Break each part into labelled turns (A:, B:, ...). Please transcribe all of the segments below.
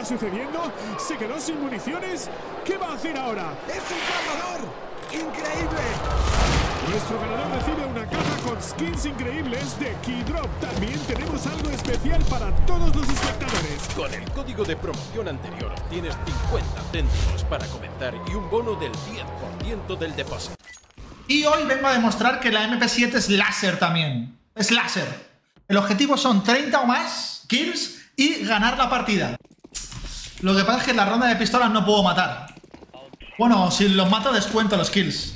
A: está sucediendo? ¿Se quedó sin municiones? ¿Qué va a hacer ahora?
B: ¡Es un cargador! ¡Increíble!
A: Nuestro ganador recibe una caja con skins increíbles de Keydrop. También tenemos algo especial para todos los espectadores.
C: Con el código de promoción anterior tienes 50 céntimos para comentar y un bono del 10% del depósito.
D: Y hoy vengo a demostrar que la MP7 es láser también. Es láser. El objetivo son 30 o más kills y ganar la partida. Lo que pasa es que en la ronda de pistolas no puedo matar. Bueno, si los mato descuento los kills.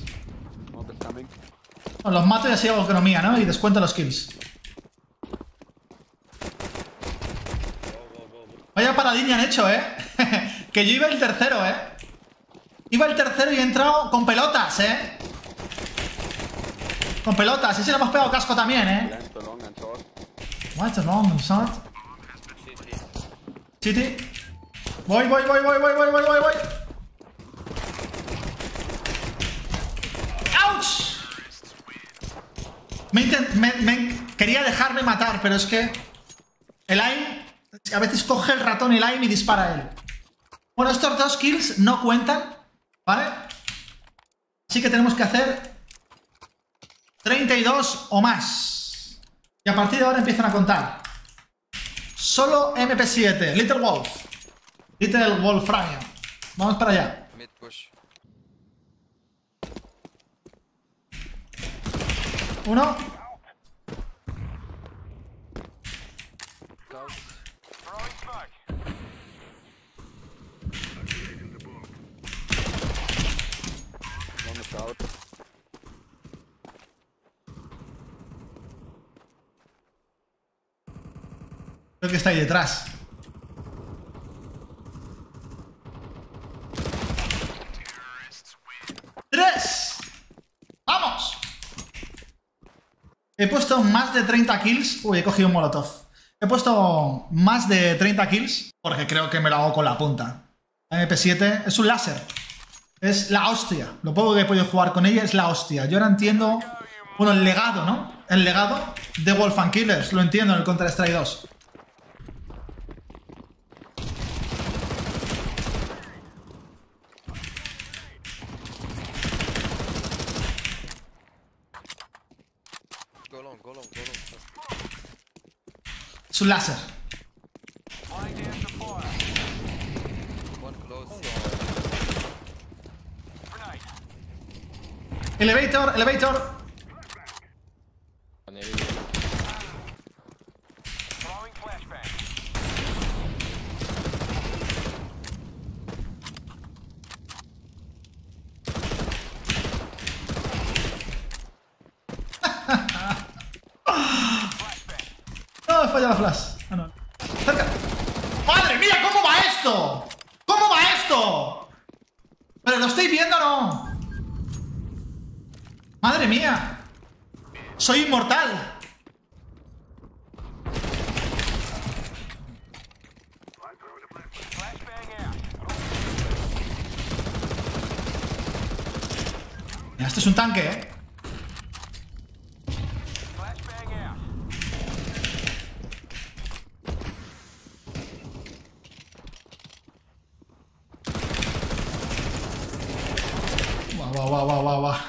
D: No, los mato y así hago economía, ¿no? Y descuento los kills. Vaya paradilla han hecho, ¿eh? Que yo iba el tercero, ¿eh? Iba el tercero y he entrado con pelotas, ¿eh? Con pelotas. Y si le hemos pegado casco también, ¿eh? What's long and short? City. Voy. ¡Auch! Quería dejarme matar, pero es que el aim a veces coge el ratón y el aim y dispara a él. Bueno, estos 2 kills no cuentan, ¿vale? Así que tenemos que hacer 32 o más. Y a partir de ahora empiezan a contar. Solo MP7, Little Wolf. Little Wolfram. Vamos para allá.
E: Mid push.
D: Uno. Creo que está ahí detrás. ¡Tres! ¡Vamos! He puesto más de 30 kills. Uy, he cogido un molotov. He puesto más de 30 kills porque creo que me lo hago con la punta. La MP7 es un láser. Es la hostia. Lo poco que he podido jugar con ella es la hostia. Yo ahora entiendo... Bueno, el legado, ¿no? El legado de Wolf and Killers. Lo entiendo en el Counter-Strike 2.
E: Go long.
D: Es un láser.
E: One close.
D: Elevator. No, he fallado la flash. Ah, no. Cerca. ¡Madre mía! ¿Cómo va esto? ¿Cómo va esto? ¿Pero lo estoy viendo o no? ¡Madre mía! ¡Soy inmortal! Mira, esto es un tanque, ¿eh? Guau.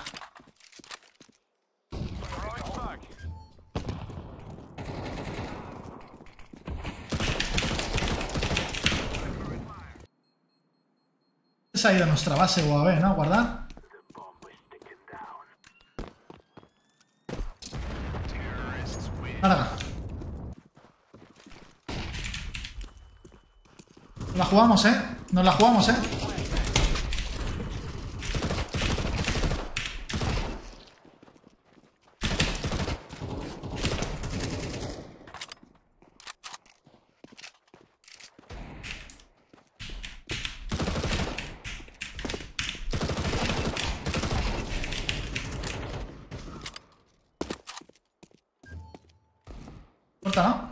D: Se ha ido a nuestra base UAV, ¿no? Guardar. Ahora. Nos la jugamos, ¿eh? Corta, ¿no?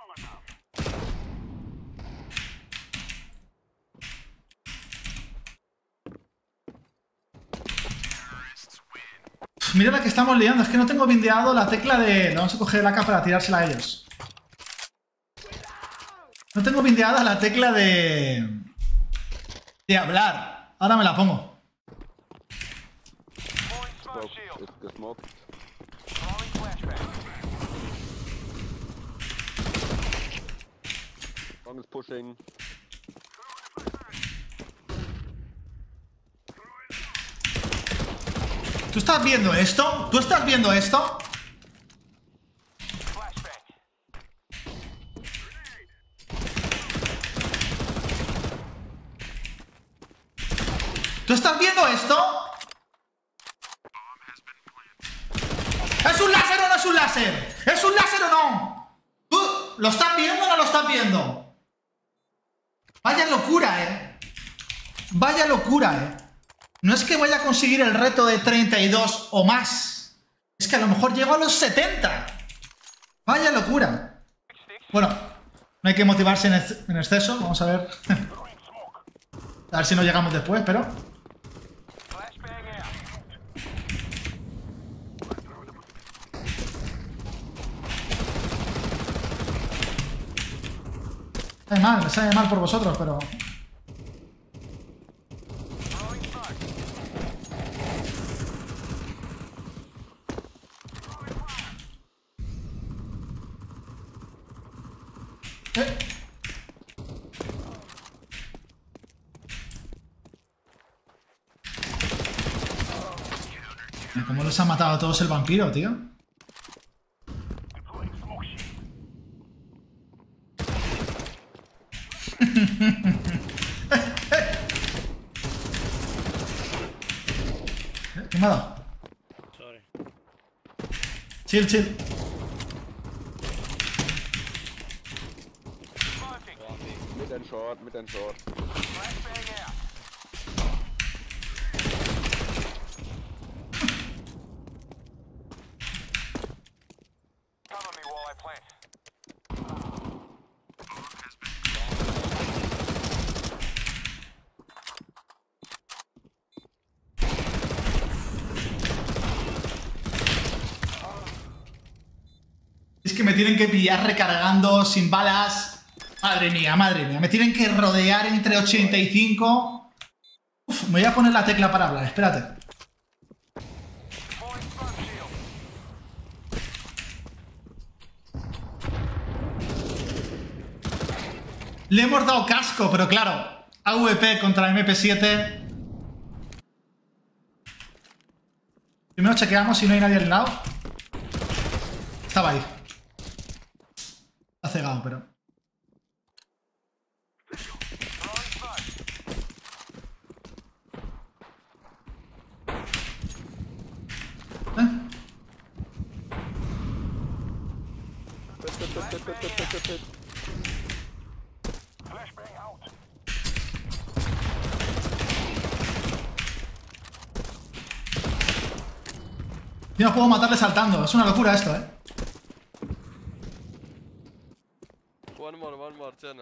D: Mira la que estamos liando. Es que no tengo bindeado la tecla de... Vamos a coger la AK para tirársela a ellos. No tengo pinteada la tecla de hablar. Ahora me la pongo.
F: It's the smoke. One is pushing.
D: ¿Tú estás viendo esto? ¿Tú estás viendo esto? ¿Tú estás viendo esto? ¿Es un láser o no es un láser? ¿Es un láser o no? ¿Tú lo estás viendo o no lo estás viendo? Vaya locura, Vaya locura, No es que vaya a conseguir el reto de 32 o más. Es que a lo mejor llego a los 70. Vaya locura. Bueno, no hay que motivarse en exceso. Vamos a ver. A ver si no llegamos después, pero... me sabe mal por vosotros, pero... ¿Cómo los ha matado a todos el vampiro, tío? ¿Qué me ha dado?
G: Sorry.
D: Chill, chill.
F: Mid and short.
D: Es que me tienen que pillar recargando sin balas. Madre mía, madre mía. Me tienen que rodear entre 85. Uf, me voy a poner la tecla para hablar, espérate. Le hemos dado casco, pero claro, AVP contra MP7. Primero chequeamos si no hay nadie al lado. Estaba ahí. Está cegado, pero... Yo no puedo matarle saltando. Es una locura esto,
E: One more channel.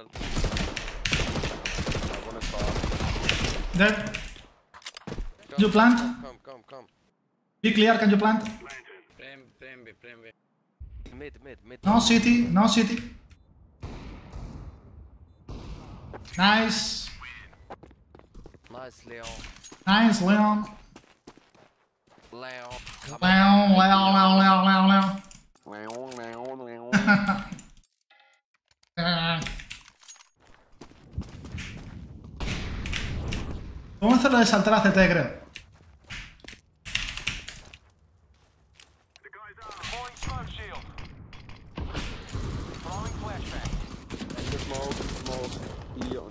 F: One is far.
D: Dead. You plant?
E: Come.
D: Be clear, can you plant?
G: Prem B.
E: Mid.
D: No city, no city. Nice.
E: Nice, Leon.
D: Nice, Leon.
E: Leon.
D: Leon. Vamos a hacerlo de saltar a CT, creo.
F: Smoke. Leon.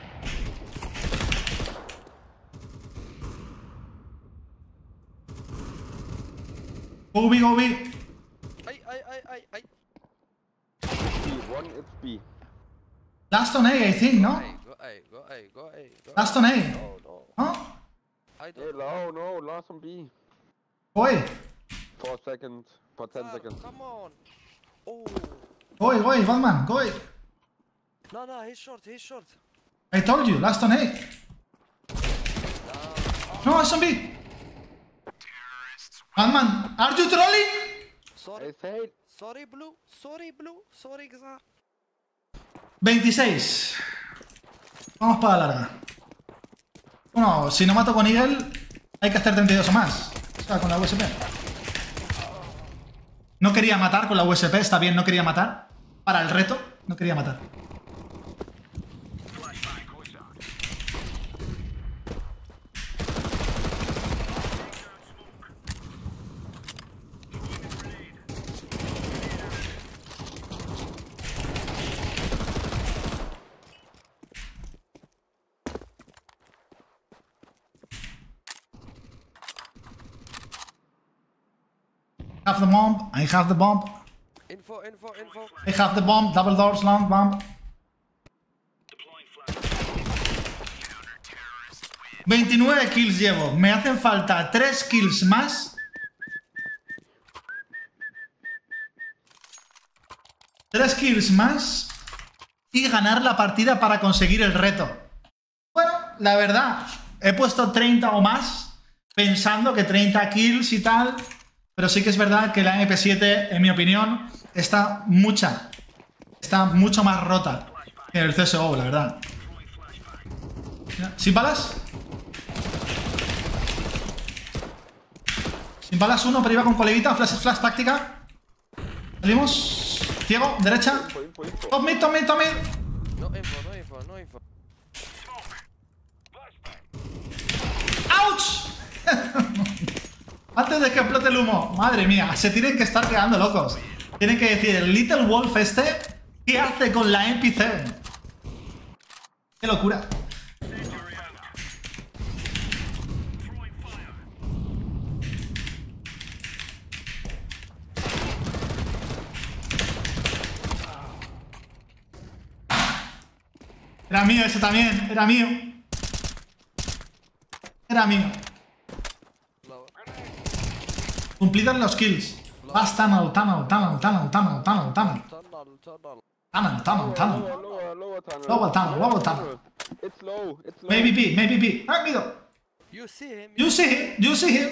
D: Go B.
E: Ay.
F: One, it's B.
D: Last on A, I think, no?
E: Go A.
D: Last on A.
F: No.
D: ¿No?
E: I
F: Hey,
E: don't
F: no, last on B.
D: Voy.
F: 4 seconds. For 10 seconds.
E: Come on. Oh.
D: Voy, Batman, go.
E: No, he's short.
D: I told you, last on A. No, it's on B. Batman, are you trolling?
E: Sorry.
F: I said.
E: Sorry, blue. Sorry, Gaza.
D: 26. Vamos para la larga. Bueno, si no mato con Eagle, hay que hacer 32 o más. O sea, con la USP. No quería matar con la USP, está bien, no quería matar. Para el reto, no quería matar. I have the bomb, I have the bomb.
E: Info.
D: I have the bomb, double doors, long bomb. 29 kills llevo, me hacen falta 3 kills más. 3 kills más y ganar la partida para conseguir el reto. Bueno, la verdad, he puesto 30 o más pensando que 30 kills y tal. Pero sí que es verdad que la MP7, en mi opinión, está mucho más rota que el CSGO, la verdad. ¿Sin balas? Sin balas uno, pero iba con coleguita, flash táctica. Salimos. Ciego, derecha. Top mid.
E: No info.
D: ¡Auch! Antes de que explote el humo. Madre mía, se tienen que estar quedando locos. Tienen que decir, el Little Wolf este, ¿qué hace con la MP7? ¡Qué locura! Era mío ese también, era mío. Era mío. Cumplidos los kills. Vas tunnel.
E: Tunnel.
D: Lower tunnel.
F: It's low.
D: Maybe B. Ah, middle.
E: You see him.
D: You see him.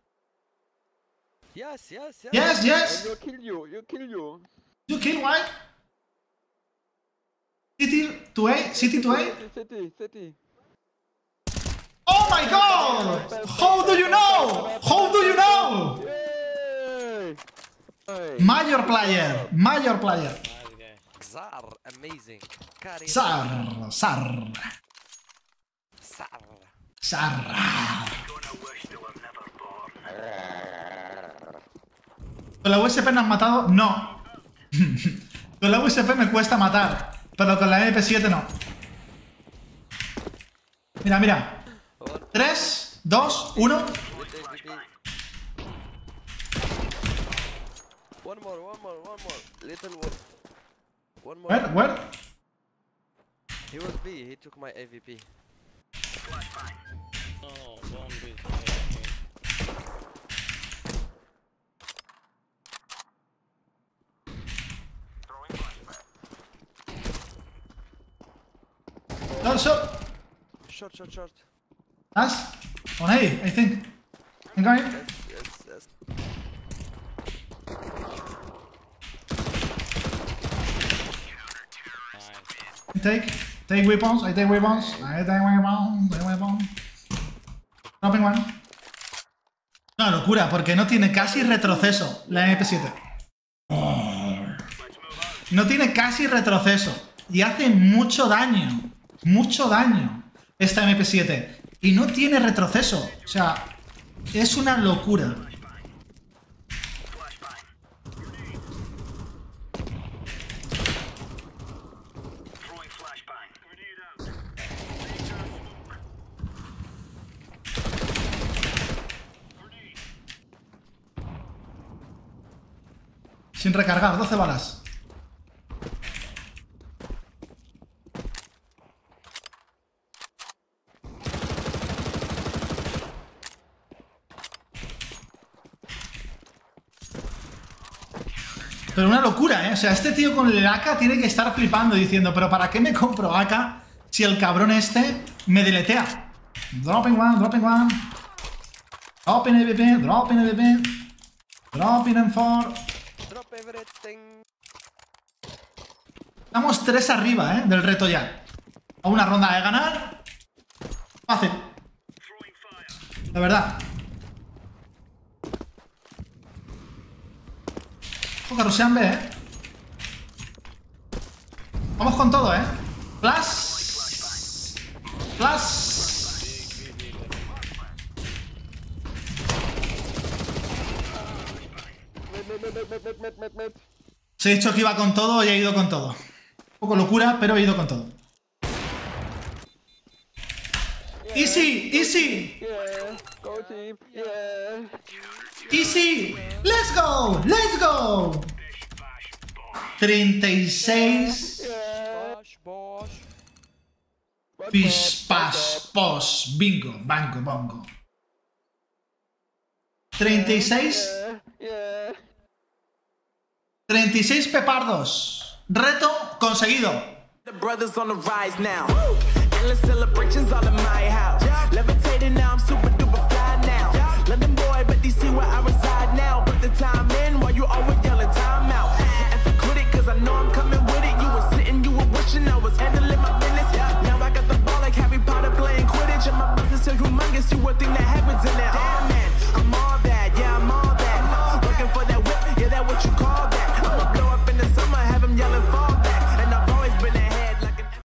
E: Yes.
D: Yes.
F: You kill you.
D: You kill why? City to A.
F: City.
D: Oh my god! How do you know?
F: Yay!
D: Major player.
G: Nice guy.
E: Xar, amazing. Karim.
D: Sar. ¿Con la USP me has matado? No. Con la USP me cuesta matar, pero con la MP7 no. Mira. 3, 2, 1.
E: One more. Little wolf. One more.
D: Where?
E: He was B. He took my AVP.
G: No, don't be.
D: No, shot.
E: Short.
D: Nice. On A, I think. I'm going.
E: Yes.
D: Take weapons. I take weapons. Dropping one. Una locura, porque no tiene casi retroceso la MP7. No tiene casi retroceso. Y hace mucho daño. Esta MP7. Y no tiene retroceso. O sea, es una locura. Sin recargar, 12 balas. Pero una locura, ¿eh? O sea, este tío con el AK tiene que estar flipando diciendo, pero ¿para qué me compro AK si el cabrón este me deletea? Dropping one. Dropping EVP. Dropping M4.
E: Drop everything.
D: Estamos 3 arriba, del reto ya. A una ronda de ganar. Fácil. La verdad. Ojo que rusean B, Vamos con todo, Flash. Flash. Os he dicho que iba con todo y he ido con todo. Un poco locura, pero he ido con todo. Easy, easy.
F: Yeah, go team. Yeah.
D: Easy. Let's go. Let's go. 36.
G: Bosh, bosh.
D: Pish, pash, posh. Bingo, banco, bongo. 36.
F: Yeah.
D: 36 pepardos. Reto conseguido.
H: The brothers on the rise now. Endless celebrations all in my house. Levitating now, I'm super duper fly now. London boy, but DC where I reside now. Put the time in while you always yelling time out. And for quit it, cause I know I'm coming with it. You were sitting, you were wishing I was handling my business. Now I got the ball like Harry Potter playing Quidditch. And my business so humongous, you would think that heaven's in